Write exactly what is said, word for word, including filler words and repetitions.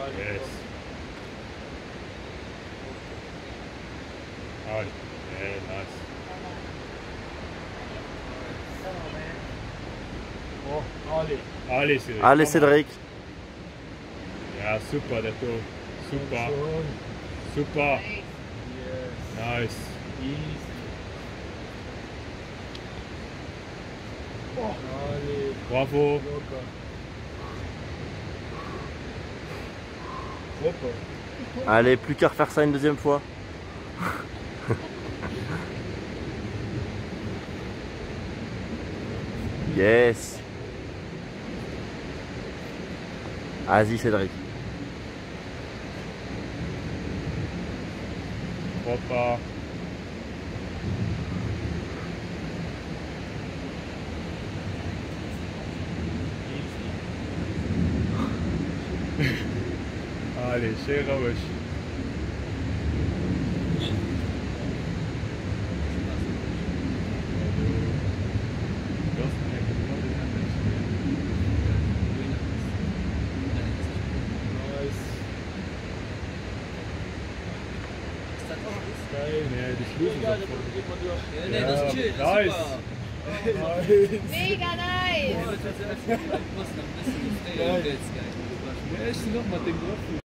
Yes. Oh, yeah, nice. Oh, allez. Allez, Cédric. Allez, Cédric. Ja, super, der Tor. Super. Super. Yes. Nice. Easy. Oh, allez. Bravo. Locker. Hoppa. Allez, plus qu'à refaire ça une deuxième fois. Yes. Vas-y, Cédric. Hoppa. Allez, schön raus. Geil, ne, die Schlüssel sind voll. Ja, nee, das ist chill, das Nice. ist super. Mega nice! Oh, das hat sich einfach was noch ein bisschen gefreut. Geil. Ja, ist noch mal den Griff.